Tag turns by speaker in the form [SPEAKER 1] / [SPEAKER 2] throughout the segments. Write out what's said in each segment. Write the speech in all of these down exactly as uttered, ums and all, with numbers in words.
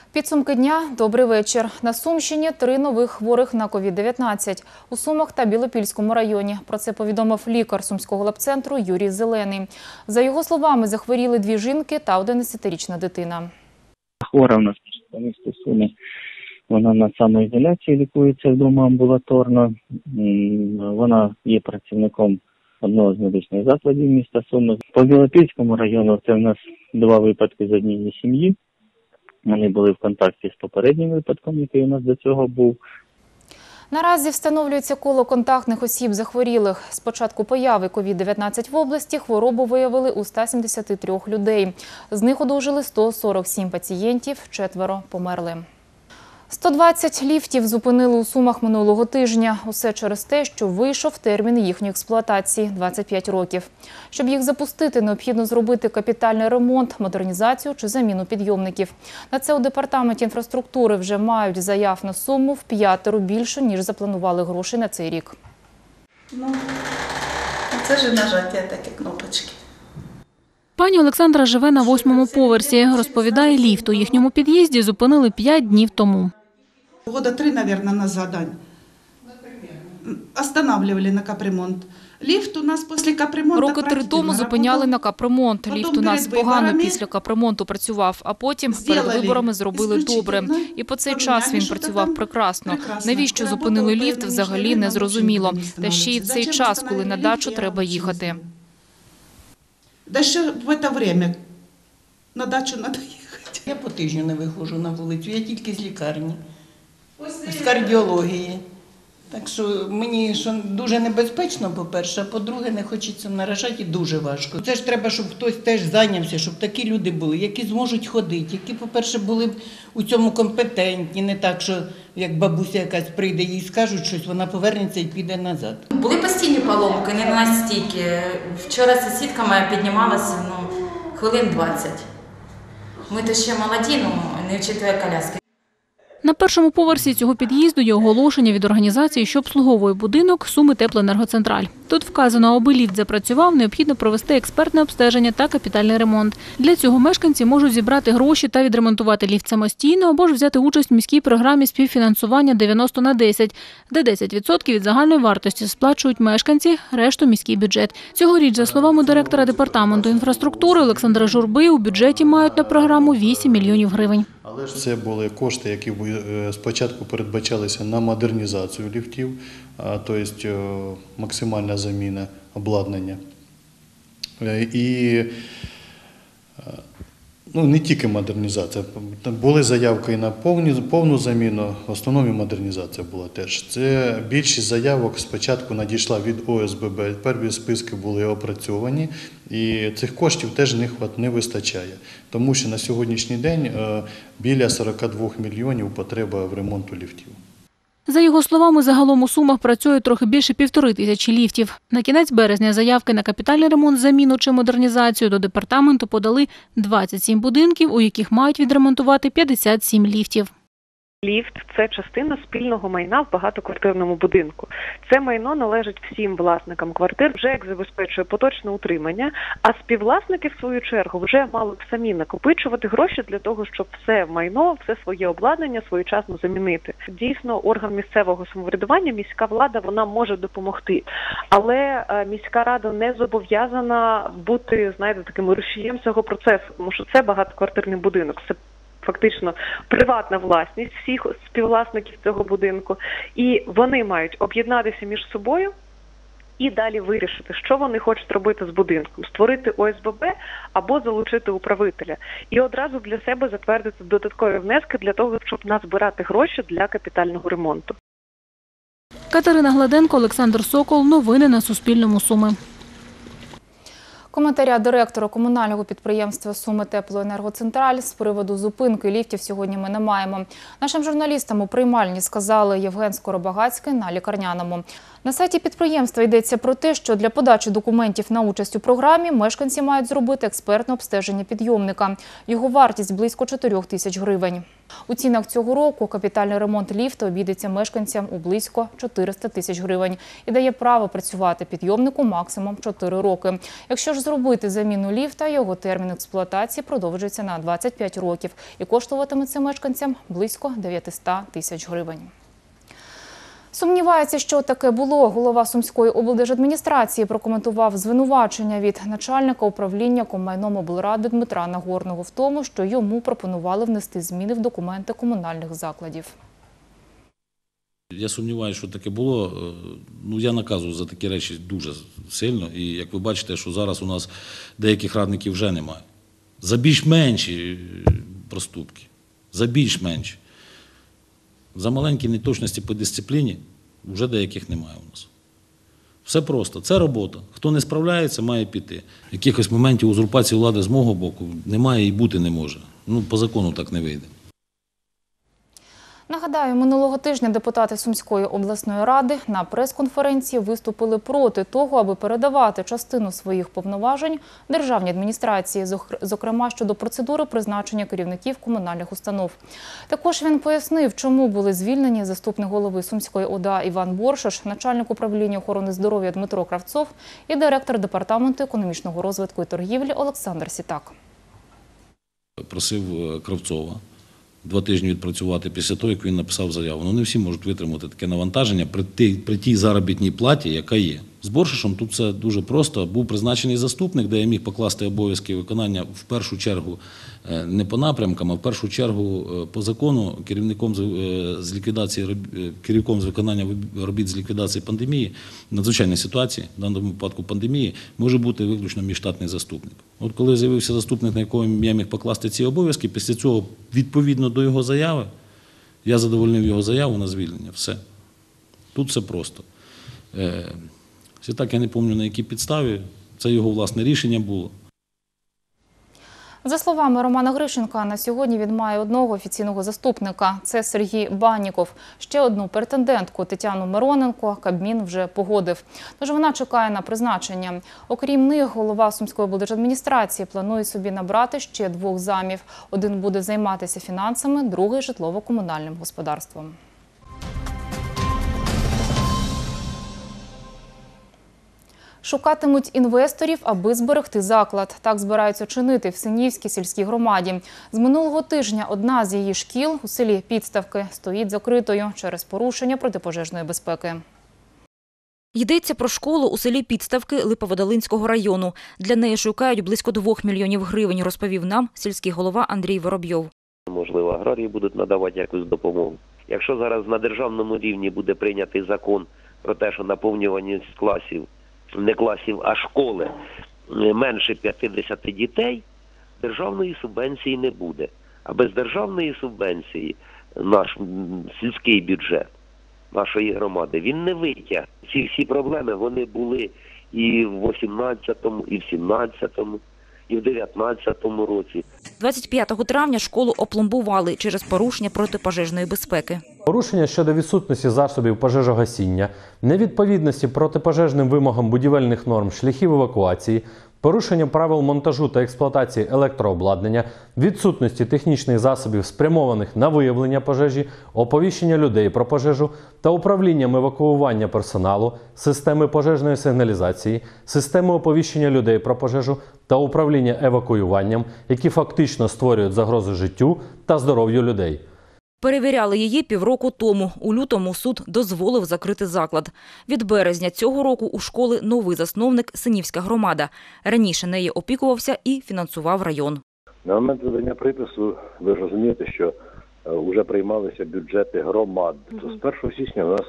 [SPEAKER 1] Підсумки дня – добрий вечір. На Сумщині три нових хворих на ковід дев'ятнадцять. У Сумах та Білопільському районі. Про це повідомив лікар Сумського лабцентру Юрій Зелений. За його словами, захворіли дві жінки та одинадцятирічна дитина.
[SPEAKER 2] Хвора у нас по місту Суми. Вона на самоізоляції лікується вдома амбулаторно. Вона є працівником одного з медичних закладів міста Суми. По Білопільському району це в нас два випадки з однієї сім'ї. Вони були в контакті з попереднім випадком, який у нас до цього був.
[SPEAKER 1] Наразі встановлюється коло контактних осіб захворілих. З початку появи ковід дев'ятнадцять в області хворобу виявили у ста сімдесяти трьох людей. З них одужали сто сорок сім пацієнтів, четверо померли. сто двадцять ліфтів зупинили у Сумах минулого тижня. Усе через те, що вийшов термін їхньої експлуатації – двадцять п'ять років. Щоб їх запустити, необхідно зробити капітальний ремонт, модернізацію чи заміну підйомників. На це у департаменті інфраструктури вже мають заяв на суму в п'ятеро більше, ніж запланували грошей на цей рік.
[SPEAKER 3] Ну, це ж нажаття такі кнопочки.
[SPEAKER 4] Пані Олександра живе на восьмому поверсі. Розповідає, ліфт у їхньому під'їзді зупинили п'ять днів тому.
[SPEAKER 3] Года три, наверное, назад, Ань. Останавливали на капремонт. Ліфт у нас після капремонту
[SPEAKER 1] Роки три тому зупиняли на капремонт. Ліфт у нас погано після капремонту працював, а потім перед виборами зробили добре. І по цей час він працював прекрасно. Навіщо зупинили ліфт, взагалі не зрозуміло. Та ще й в цей час, коли на дачу треба їхати.
[SPEAKER 3] Да ще в це время на дачу треба їхати.
[SPEAKER 5] Я по тижню не виходжу на вулицю, я тільки з лікарні, з кардіології. Так що мені що дуже небезпечно, по-перше, а по-друге, не хочеться наражати і дуже важко. Це ж треба, щоб хтось теж зайнявся, щоб такі люди були, які зможуть ходити, які, по-перше, були б у цьому компетентні, не так, що як бабуся якась прийде, їй скажуть щось, вона повернеться і піде назад.
[SPEAKER 6] Були постійні поломки, не настільки. Вчора сусідка моя піднімалася ну, хвилин двадцять. Ми то ще молоді, ну, не вчитує коляски.
[SPEAKER 4] На першому поверсі цього під'їзду є оголошення від організації, що обслуговує будинок «Суми Теплоенергоцентраль». Тут вказано, аби ліфт запрацював, необхідно провести експертне обстеження та капітальний ремонт. Для цього мешканці можуть зібрати гроші та відремонтувати ліфт самостійно або ж взяти участь в міській програмі співфінансування дев'яносто на десять, де десять відсотків від загальної вартості сплачують мешканці, решту – міський бюджет. Цьогоріч, за словами директора департаменту інфраструктури Олександра Журби, у бюджеті мають на програму вісім мільйонів гривень.
[SPEAKER 7] Але ж це були кошти, які спочатку передбачалися на модернізацію ліфтів, тобто максимальна заміна обладнання. І ну, не тільки модернізація, були заявки і на повну, повну заміну, в основному модернізація була теж. Це більшість заявок спочатку надійшла від О С Б Б, перві списки були опрацьовані, і цих коштів теж не вистачає, тому що на сьогоднішній день біля сорока двох мільйонів потреба в ремонту ліфтів.
[SPEAKER 4] За його словами, загалом у Сумах працює трохи більше півтори тисячі ліфтів. На кінець березня заявки на капітальний ремонт, заміну чи модернізацію до департаменту подали двадцять сім будинків, у яких мають відремонтувати п'ятдесят сім ліфтів.
[SPEAKER 8] Ліфт – це частина спільного майна в багатоквартирному будинку. Це майно належить всім власникам квартир, вже як забезпечує поточне утримання, а співвласники, в свою чергу, вже мали б самі накопичувати гроші для того, щоб все майно, все своє обладнання своєчасно замінити. Дійсно, орган місцевого самоврядування, міська влада, вона може допомогти, але міська рада не зобов'язана бути, знаєте, таким рушієм цього процесу, тому що це багатоквартирний будинок. Це фактично приватна власність всіх співвласників цього будинку, і вони мають об'єднатися між собою і далі вирішити, що вони хочуть робити з будинком, створити О С Б Б або залучити управителя. І одразу для себе затвердити додаткові внески для того, щоб назбирати гроші для капітального ремонту.
[SPEAKER 4] Катерина Гладенко, Олександр Сокол. Новини на Суспільному. Суми.
[SPEAKER 1] Коментаря директора комунального підприємства «Суми Теплоенергоцентраль» з приводу зупинки ліфтів сьогодні ми не маємо. Нашим журналістам у приймальні сказали Євген Скоробагацький на лікарняному. На сайті підприємства йдеться про те, що для подачі документів на участь у програмі мешканці мають зробити експертне обстеження підйомника. Його вартість – близько чотирьох тисяч гривень. У цінах цього року капітальний ремонт ліфта обійдеться мешканцям у близько чотириста тисяч гривень і дає право працювати підйомнику максимум чотири роки. Якщо ж зробити заміну ліфта, його термін експлуатації продовжується на двадцять п'ять років і коштуватиме це мешканцям близько дев'ятсот тисяч гривень. Сумнівається, що таке було. Голова Сумської облдержадміністрації прокоментував звинувачення від начальника управління коммайном облради Дмитра Нагорного в тому, що йому пропонували внести зміни в документи комунальних закладів.
[SPEAKER 9] Я сумніваюся, що таке було. Ну, я наказую за такі речі дуже сильно. І як ви бачите, що зараз у нас деяких радників вже немає. За більш менші проступки. За більш менші. За маленькі неточності по дисципліні вже деяких немає у нас. Все просто. Це робота. Хто не справляється, має піти. Якихось моментів узурпації влади з мого боку немає і бути не може. Ну, по закону так не вийде.
[SPEAKER 1] Нагадаю, минулого тижня депутати Сумської обласної ради на прес-конференції виступили проти того, аби передавати частину своїх повноважень державній адміністрації, зокрема щодо процедури призначення керівників комунальних установ. Також він пояснив, чому були звільнені заступник голови Сумської ОДА Іван Боршиш, начальник управління охорони здоров'я Дмитро Кравцов і директор департаменту економічного розвитку і торгівлі Олександр Сітак.
[SPEAKER 9] Просив Кравцова два тижні відпрацювати після того, як він написав заяву. Ну, не всі можуть витримати таке навантаження при тій, при тій заробітній платі, яка є. З Боршишем тут все дуже просто. Був призначений заступник, де я міг покласти обов'язки виконання в першу чергу не по напрямкам, а в першу чергу по закону керівником з ліквідації, керівником з виконання робіт з ліквідації пандемії, надзвичайної ситуації, в даному випадку пандемії, може бути виключно міжштатний заступник. От коли з'явився заступник, на якого я міг покласти ці обов'язки, після цього, відповідно до його заяви, я задовольнив його заяву на звільнення. Все. Тут все просто. Все так, я не пам'ятаю, на якій підставі. Це його власне рішення було.
[SPEAKER 1] За словами Романа Грищенка, на сьогодні він має одного офіційного заступника – це Сергій Банніков. Ще одну претендентку Тетяну Мироненко Кабмін вже погодив. Тож вона чекає на призначення. Окрім них, голова Сумської облдержадміністрації планує собі набрати ще двох замів. Один буде займатися фінансами, другий – житлово-комунальним господарством. Шукатимуть інвесторів, аби зберегти заклад. Так збираються чинити в Синівській сільській громаді. З минулого тижня одна з її шкіл у селі Підставки стоїть закритою через порушення протипожежної безпеки.
[SPEAKER 10] Йдеться про школу у селі Підставки Липоводолинського району. Для неї шукають близько двох мільйонів гривень, розповів нам сільський голова Андрій Воробйов.
[SPEAKER 11] Можливо, аграрії будуть надавати якусь допомогу. Якщо зараз на державному рівні буде прийнятий закон про те, що наповнюваність класів, не класів, а школи менше п'ятдесят дітей, державної субвенції не буде. А без державної субвенції наш сільський бюджет нашої громади, він не витяг. Ці всі проблеми, вони були і в вісімнадцятому, і в сімнадцятому, і в дев'ятнадцятому році.
[SPEAKER 10] двадцять п'ятого травня школу опломбували через порушення протипожежної безпеки.
[SPEAKER 12] Порушення щодо відсутності засобів пожежогасіння, невідповідності протипожежним вимогам будівельних норм шляхів евакуації, порушення правил монтажу та експлуатації електрообладнання, відсутності технічних засобів, спрямованих на виявлення пожежі, оповіщення людей про пожежу та управлінням евакуювання персоналу, системи пожежної сигналізації, системи оповіщення людей про пожежу та управління евакуюванням, які фактично створюють загрозу життю та здоров'ю людей.
[SPEAKER 10] Перевіряли її півроку тому. У лютому суд дозволив закрити заклад. Від березня цього року у школи новий засновник Синівська громада. Раніше нею опікувався і фінансував район.
[SPEAKER 13] На момент видання припису ви ж розумієте, що вже приймалися бюджети громад. То з першого січня у нас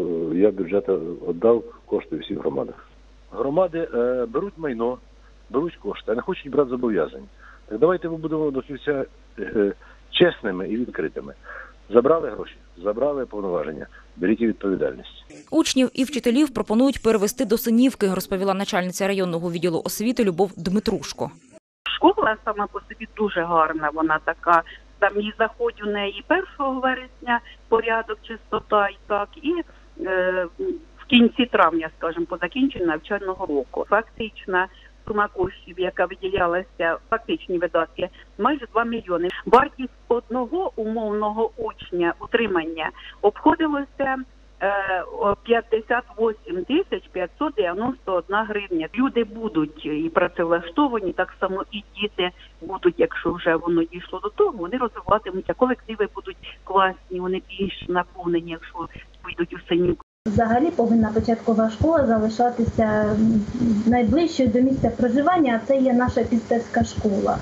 [SPEAKER 13] я бюджет віддав кошти всіх громадах. Громади е, беруть майно, беруть кошти, а не хочуть брати зобов'язань. Так давайте ми будемо до кінця е, чесними і відкритими. Забрали гроші, забрали повноваження, беріть відповідальність.
[SPEAKER 10] Учнів і вчителів пропонують перевести до Синівки, розповіла начальниця районного відділу освіти Любов Дмитрушко.
[SPEAKER 14] Школа сама по собі дуже гарна, вона така. Там і заходь у неї першого вересня, порядок, чистота і так, і е, в кінці травня, скажімо, по закінченню навчального року. Фактично сума коштів, яка виділялася, фактичні видатки, майже два мільйони. Вартість одного умовного учня утримання обходилося п'ятдесят вісім тисяч п'ятсот дев'яносто одна гривня. Люди будуть і працевлаштовані, так само і діти будуть, якщо вже воно дійшло до того, вони розвиватимуться, колективи будуть класні, вони більш наповнені, якщо вийдуть у Синівку.
[SPEAKER 15] Взагалі повинна початкова школа залишатися найближчою до місця проживання, а це є наша Пістевська школа.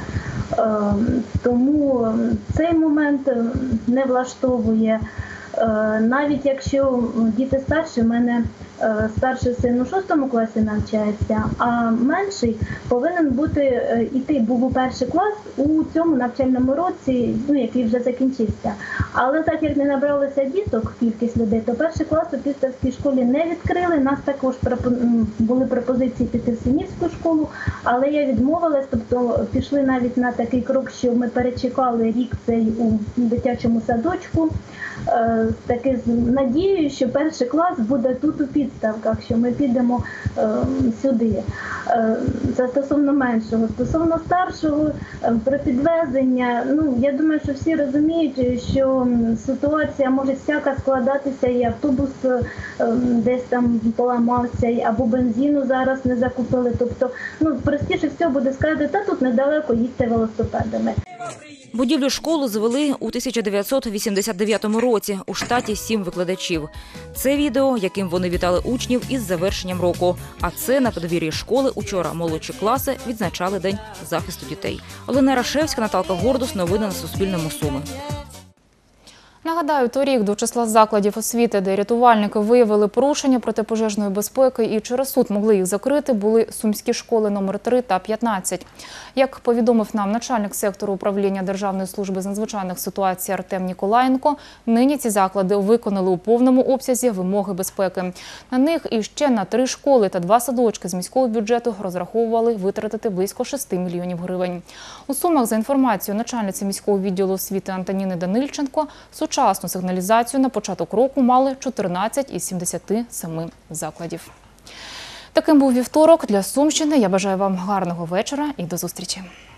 [SPEAKER 15] Тому цей момент не влаштовує. Навіть якщо діти старші, в мене старший син у шостому класі навчається, а менший повинен бути іти був у перший клас у цьому навчальному році, ну, який вже закінчився. Але так як не набралося діток, кількість людей, то перший клас у Пістовській школі не відкрили. Нас також були пропозиції піти в Синівську школу, але я відмовилась, тобто пішли навіть на такий крок, що ми перечекали рік цей у дитячому садочку, з таки з надією, що перший клас буде тут у Підставках, що ми підемо е, сюди. Е, це стосовно меншого. Стосовно старшого, е, про підвезення, ну, я думаю, що всі розуміють, що ситуація може всяка складатися, і автобус е, десь там поламався, або бензину зараз не закупили. Тобто, ну, простіше всього буде сказати, та тут недалеко, їдьте велосипедами.
[SPEAKER 10] Будівлю школи звели у тисяча дев'ятсот вісімдесят дев'ятому році. У штаті сім викладачів. Це відео, яким вони вітали учнів із завершенням року. А це на подвір'ї школи учора молодші класи відзначали День захисту дітей. Олена Рашевська, Наталка Гордус. Новини на Суспільному. Суми.
[SPEAKER 1] Нагадаю, торік до числа закладів освіти, де рятувальники виявили порушення протипожежної безпеки і через суд могли їх закрити, були сумські школи номер три та п'ятнадцять. Як повідомив нам начальник сектору управління Державної служби з надзвичайних ситуацій Артем Ніколаєнко, нині ці заклади виконали у повному обсязі вимоги безпеки. На них і ще на три школи та два садочки з міського бюджету розраховували витратити близько шести мільйонів гривень. У Сумах, за інформацією начальниці міського відділу освіти Антоніни Данильченко, сучасну сигналізацію на початок року мали чотирнадцять із сімдесяти семи закладів. Таким був вівторок для Сумщини. Я бажаю вам гарного вечора і до зустрічі.